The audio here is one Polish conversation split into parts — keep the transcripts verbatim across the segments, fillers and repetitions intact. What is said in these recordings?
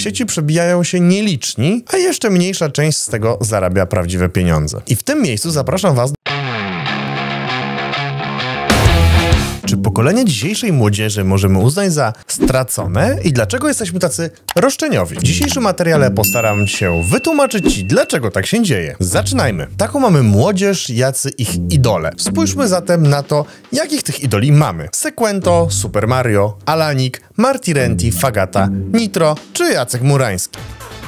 sieci przebijają się nieliczni, a jeszcze mniejsza część z tego zarabia prawdziwe pieniądze. I w tym miejscu zapraszam was do... Czy pokolenie dzisiejszej młodzieży możemy uznać za stracone i dlaczego jesteśmy tacy roszczeniowi? W dzisiejszym materiale postaram się wytłumaczyć ci, dlaczego tak się dzieje. Zaczynajmy. Taką mamy młodzież, jacy ich idole. Spójrzmy zatem na to, jakich tych idoli mamy. Sequento, Super Mario, Alanik, Marty Renty, Fagata, Nitro czy Jacek Murański.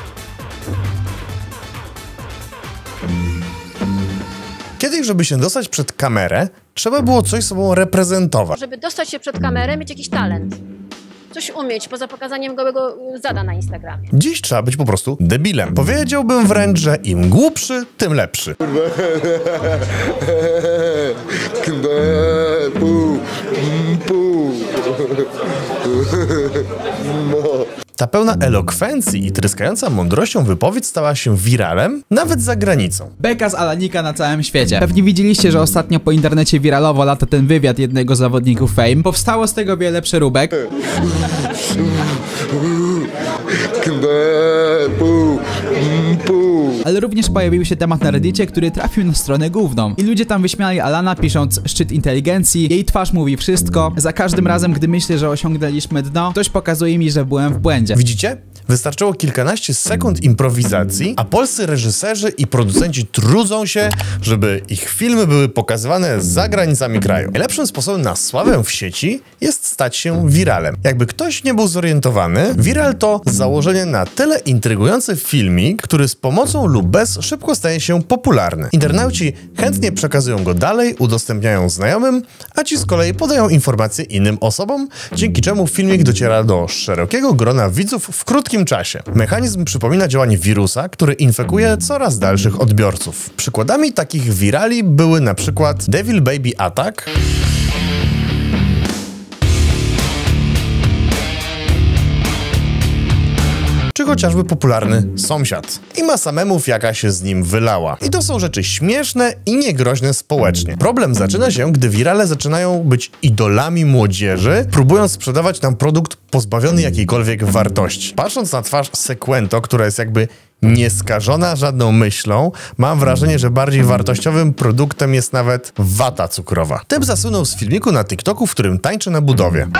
Kiedyś, żeby się dostać przed kamerę, trzeba było coś sobą reprezentować. Żeby dostać się przed kamerę, mieć jakiś talent. Coś umieć poza pokazaniem gołego zada na Instagramie. Dziś trzeba być po prostu debilem. Powiedziałbym wręcz, że im głupszy, tym lepszy. Ta pełna elokwencji i tryskająca mądrością wypowiedź stała się wiralem nawet za granicą. Beka z Alanika na całym świecie. Pewnie widzieliście, że ostatnio po internecie wiralowo lata ten wywiad jednego z zawodników Fame. Powstało z tego wiele przeróbek. Ale również pojawił się temat na Reddicie, który trafił na stronę główną. I ludzie tam wyśmiali Alana, pisząc szczyt inteligencji, jej twarz mówi wszystko. Za każdym razem, gdy myślę, że osiągnęliśmy dno, ktoś pokazuje mi, że byłem w błędzie. Widzicie? Wystarczyło kilkanaście sekund improwizacji, a polscy reżyserzy i producenci trudzą się, żeby ich filmy były pokazywane za granicami kraju. Najlepszym sposobem na sławę w sieci jest stać się wiralem. Jakby ktoś nie był zorientowany, viral to z założenia na tyle intrygujący filmik, który z pomocą lub bez szybko staje się popularny. Internauci chętnie przekazują go dalej, udostępniają znajomym, a ci z kolei podają informacje innym osobom, dzięki czemu filmik dociera do szerokiego grona widzów w krótkim czasie. Mechanizm przypomina działanie wirusa, który infekuje coraz dalszych odbiorców. Przykładami takich wirali były na przykład Devil Baby Attack, czy chociażby popularny Sąsiad. I masa memów, jaka się z nim wylała. I to są rzeczy śmieszne i niegroźne społecznie. Problem zaczyna się, gdy wirale zaczynają być idolami młodzieży, próbując sprzedawać nam produkt pozbawiony jakiejkolwiek wartości. Patrząc na twarz Sequento, która jest jakby nieskażona żadną myślą, mam wrażenie, że bardziej wartościowym produktem jest nawet wata cukrowa. Typ zasunął z filmiku na TikToku, w którym tańczy na budowie.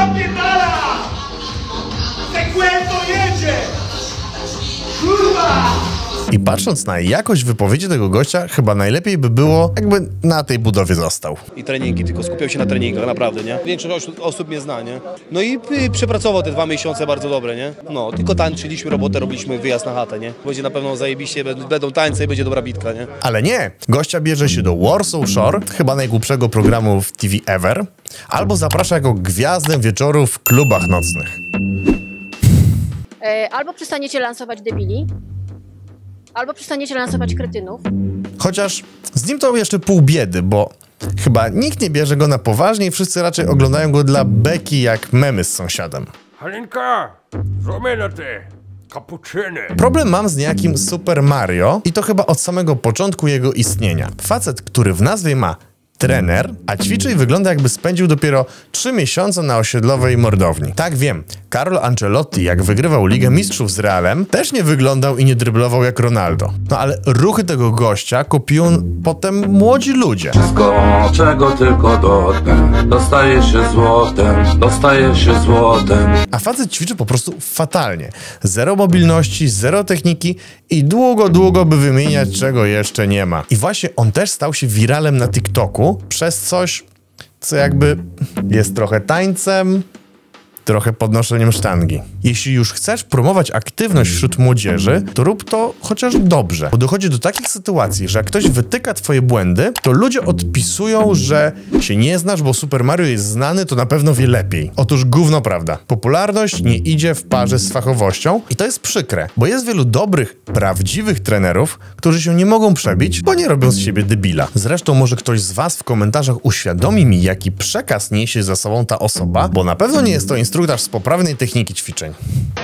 I patrząc na jakość wypowiedzi tego gościa, chyba najlepiej by było, jakby na tej budowie został. I treningi, tylko skupiał się na treningach, naprawdę, nie? Większość osób mnie zna, nie? No i y, przepracował te dwa miesiące bardzo dobre, nie? No, tylko tańczyliśmy robotę, robiliśmy wyjazd na chatę, nie? Będzie na pewno zajebiście, będą tańce i będzie dobra bitka, nie? Ale nie! Gościa bierze się do Warsaw Shore, chyba najgłupszego programu w T V ever, albo zaprasza jako gwiazdę wieczoru w klubach nocnych. E, albo przestaniecie lansować debili, albo przestaniecie lansować kretynów. Chociaż z nim to jeszcze pół biedy, bo chyba nikt nie bierze go na poważnie i wszyscy raczej oglądają go dla beki jak memy z Sąsiadem. Halinka, zróbmy na te kapuczyny. Problem mam z niejakim Super Mario i to chyba od samego początku jego istnienia. Facet, który w nazwie ma trener, a ćwiczy i wygląda, jakby spędził dopiero trzy miesiące na osiedlowej mordowni. Tak, wiem, Carlo Ancelotti, jak wygrywał Ligę Mistrzów z Realem, też nie wyglądał i nie dryblował jak Ronaldo. No ale ruchy tego gościa kopiują potem młodzi ludzie. Wszystko, czego tylko dotknę, dostaje się złotem, dostaje się złotem. A facet ćwiczy po prostu fatalnie. Zero mobilności, zero techniki i długo, długo by wymieniać, czego jeszcze nie ma. I właśnie on też stał się wiralem na TikToku przez coś, co jakby jest trochę tańcem, trochę podnoszeniem sztangi. Jeśli już chcesz promować aktywność wśród młodzieży, to rób to chociaż dobrze. Bo dochodzi do takich sytuacji, że jak ktoś wytyka twoje błędy, to ludzie odpisują, że się nie znasz, bo Super Mario jest znany, to na pewno wie lepiej. Otóż gówno prawda. Popularność nie idzie w parze z fachowością i to jest przykre, bo jest wielu dobrych, prawdziwych trenerów, którzy się nie mogą przebić, bo nie robią z siebie debila. Zresztą może ktoś z was w komentarzach uświadomi mi, jaki przekaz niesie za sobą ta osoba, bo na pewno nie jest to instruktor z poprawnej techniki ćwiczeń.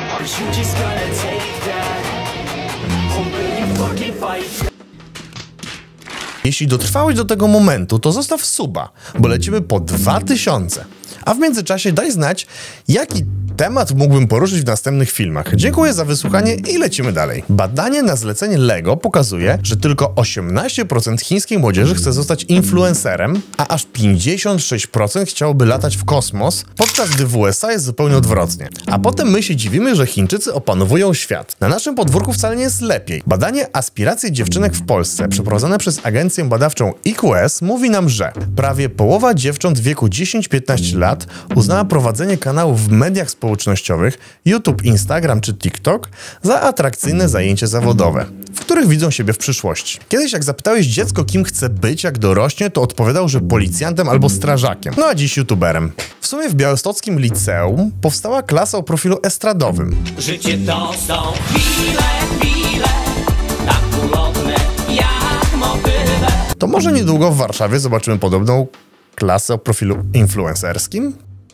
Jeśli dotrwałeś do tego momentu, to zostaw suba, bo lecimy po dwa tysiące. A w międzyczasie daj znać, jaki temat mógłbym poruszyć w następnych filmach. Dziękuję za wysłuchanie i lecimy dalej. Badanie na zlecenie Lego pokazuje, że tylko osiemnaście procent chińskiej młodzieży chce zostać influencerem, a aż pięćdziesiąt sześć procent chciałoby latać w kosmos, podczas gdy w U S A jest zupełnie odwrotnie. A potem my się dziwimy, że Chińczycy opanowują świat. Na naszym podwórku wcale nie jest lepiej. Badanie Aspiracje dziewczynek w Polsce, przeprowadzone przez agencję badawczą I Q S, mówi nam, że prawie połowa dziewcząt w wieku dziesięć do piętnastu lat uznała prowadzenie kanałów w mediach społecznościowych, YouTube, Instagram czy TikTok, za atrakcyjne zajęcie zawodowe, w których widzą siebie w przyszłości. Kiedyś jak zapytałeś dziecko, kim chce być, jak dorośnie, to odpowiadał, że policjantem albo strażakiem. No a dziś youtuberem. W sumie w białostockim liceum powstała klasa o profilu estradowym. Życie to są chwile, chwile, tak ulotne jak motyle. To może niedługo w Warszawie zobaczymy podobną klasę o profilu influencerskim?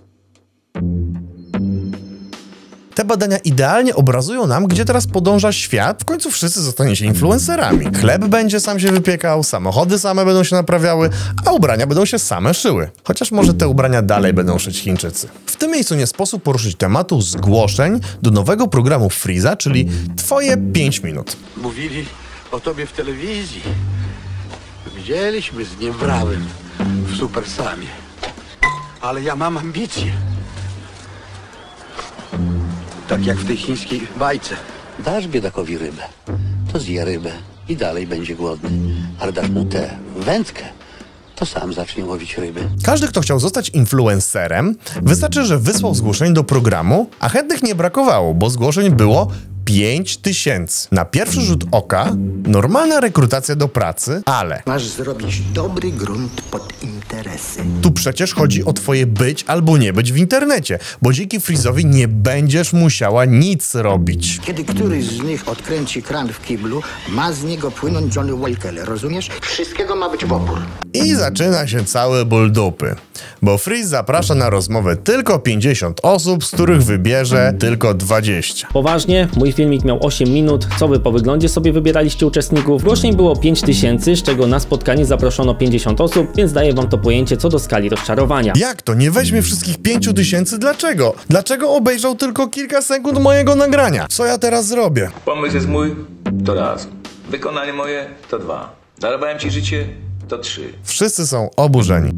Te badania idealnie obrazują nam, gdzie teraz podąża świat. W końcu wszyscy zostaniecie influencerami. Chleb będzie sam się wypiekał, samochody same będą się naprawiały, a ubrania będą się same szyły. Chociaż może te ubrania dalej będą szyć Chińczycy. W tym miejscu nie sposób poruszyć tematu zgłoszeń do nowego programu Freeza, czyli Twoje pięć minut. Mówili o tobie w telewizji. Widzieliśmy z Niembrawym w Supersamie. Ale ja mam ambicje. Tak jak w tej chińskiej bajce. Dasz biedakowi rybę, to zje rybę i dalej będzie głodny. Ale dasz mu tę wędkę, to sam zacznie łowić ryby. Każdy, kto chciał zostać influencerem, wystarczy, że wysłał zgłoszenie do programu, a chętnych nie brakowało, bo zgłoszeń było pięć tysięcy. Na pierwszy rzut oka normalna rekrutacja do pracy, ale masz zrobić dobry grunt pod interesy. Tu przecież chodzi o twoje być albo nie być w internecie, bo dzięki Freezowi nie będziesz musiała nic robić. Kiedy któryś z nich odkręci kran w kiblu, ma z niego płynąć Johnny Walker, rozumiesz? Wszystkiego ma być w opór. I zaczyna się cały ból dupy, bo Freeze zaprasza na rozmowę tylko pięćdziesiąt osób, z których wybierze tylko dwadzieścia. Poważnie, mój filmik miał osiem minut, co wy po wyglądzie sobie wybieraliście uczestników? Zgłoszeń było pięć tysięcy, z czego na spotkanie zaproszono pięćdziesiąt osób, więc daję wam to pojęcie co do skali rozczarowania. Jak to? Nie weźmie wszystkich pięciu tysięcy? Dlaczego? Dlaczego obejrzał tylko kilka sekund mojego nagrania? Co ja teraz zrobię? Pomysł jest mój, to raz. Wykonanie moje, to dwa. Darowałem ci życie, to trzy. Wszyscy są oburzeni.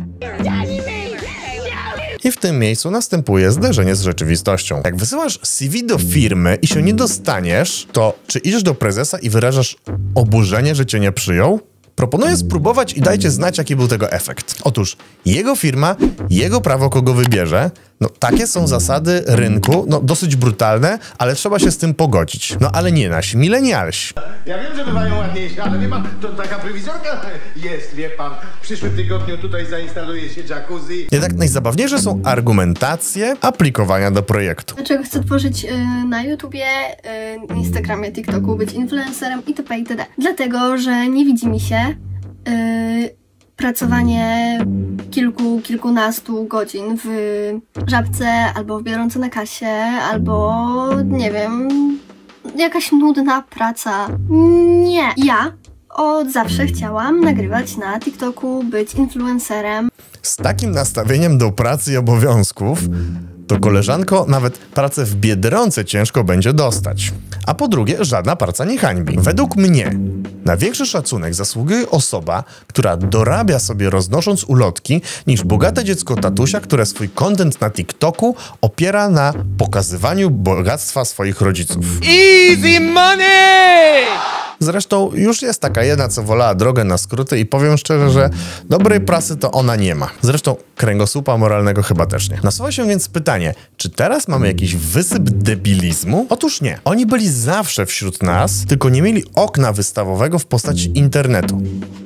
I w tym miejscu następuje zderzenie z rzeczywistością. Jak wysyłasz C V do firmy i się nie dostaniesz, to czy idziesz do prezesa i wyrażasz oburzenie, że cię nie przyjął? Proponuję spróbować i dajcie znać, jaki był tego efekt. Otóż jego firma, jego prawo, kogo wybierze. No takie są zasady rynku, no dosyć brutalne, ale trzeba się z tym pogodzić. No ale nie nasi milenialsi. Ja wiem, że bywają ładniejsze, ale wie pan, to taka prowizorka jest, wie pan. W przyszłym tygodniu tutaj zainstaluje się jacuzzi. Jednak najzabawniejsze są argumentacje aplikowania do projektu. Dlaczego chcę tworzyć y, na YouTubie, y, Instagramie, TikToku, być influencerem itp. itd. Dlatego, że nie widzi mi się y, pracowanie kilku, kilkunastu godzin w Żabce, albo w Biedronce na kasie, albo nie wiem, jakaś nudna praca. Nie. Ja od zawsze chciałam nagrywać na TikToku, być influencerem. Z takim nastawieniem do pracy i obowiązków to, koleżanko, nawet pracę w Biedronce ciężko będzie dostać. A po drugie, żadna praca nie hańbi. Według mnie na większy szacunek zasługuje osoba, która dorabia sobie roznosząc ulotki, niż bogate dziecko tatusia, które swój content na TikToku opiera na pokazywaniu bogactwa swoich rodziców. Easy money! Zresztą już jest taka jedna, co wolała drogę na skróty i powiem szczerze, że dobrej prasy to ona nie ma. Zresztą kręgosłupa moralnego chyba też nie. Nasuwa się więc pytanie, czy teraz mamy jakiś wysyp debilizmu? Otóż nie. Oni byli zawsze wśród nas, tylko nie mieli okna wystawowego w postaci internetu.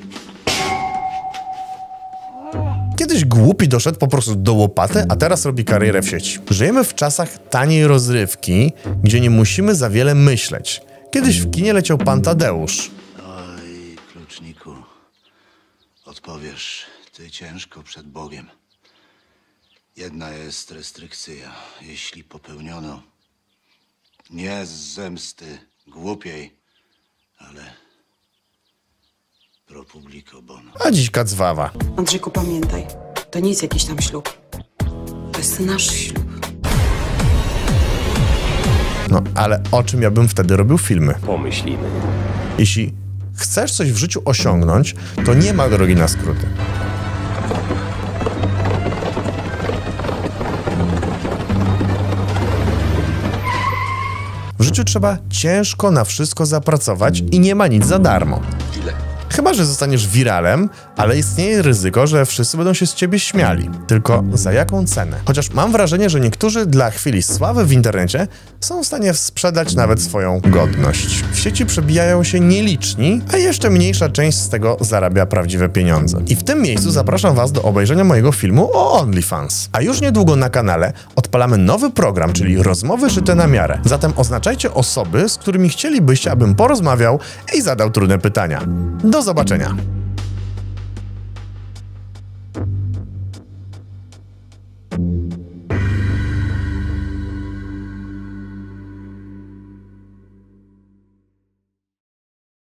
Kiedyś głupi doszedł po prostu do łopaty, a teraz robi karierę w sieci. Żyjemy w czasach taniej rozrywki, gdzie nie musimy za wiele myśleć. Kiedyś w kinie leciał Pan Tadeusz. Oj, kluczniku, odpowiesz ty ciężko przed Bogiem. Jedna jest restrykcja. Jeśli popełniono nie z zemsty głupiej, ale pro publico bono. A dziś kacwawa. Andrzejku, pamiętaj, to nie jest jakiś tam ślub. To jest nasz ślub. No, ale o czym ja bym wtedy robił filmy? Pomyślimy. Jeśli chcesz coś w życiu osiągnąć, to nie ma drogi na skróty. W życiu trzeba ciężko na wszystko zapracować i nie ma nic za darmo. Chyba że zostaniesz wiralem, ale istnieje ryzyko, że wszyscy będą się z ciebie śmiali. Tylko za jaką cenę? Chociaż mam wrażenie, że niektórzy dla chwili sławy w internecie są w stanie sprzedać nawet swoją godność. W sieci przebijają się nieliczni, a jeszcze mniejsza część z tego zarabia prawdziwe pieniądze. I w tym miejscu zapraszam was do obejrzenia mojego filmu o OnlyFans. A już niedługo na kanale odpalamy nowy program, czyli rozmowy szyte na miarę. Zatem oznaczajcie osoby, z którymi chcielibyście, abym porozmawiał i zadał trudne pytania. Do zobaczenia!